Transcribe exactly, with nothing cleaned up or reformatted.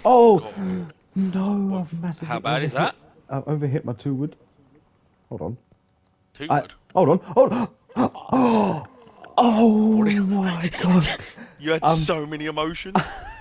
Oh God. no! What? I've massively. How bad overhit, is that? I've overhit my two wood. Hold on. Two I, wood. hold on. Hold on. Oh, oh What? my god! You had Um, so many emotions.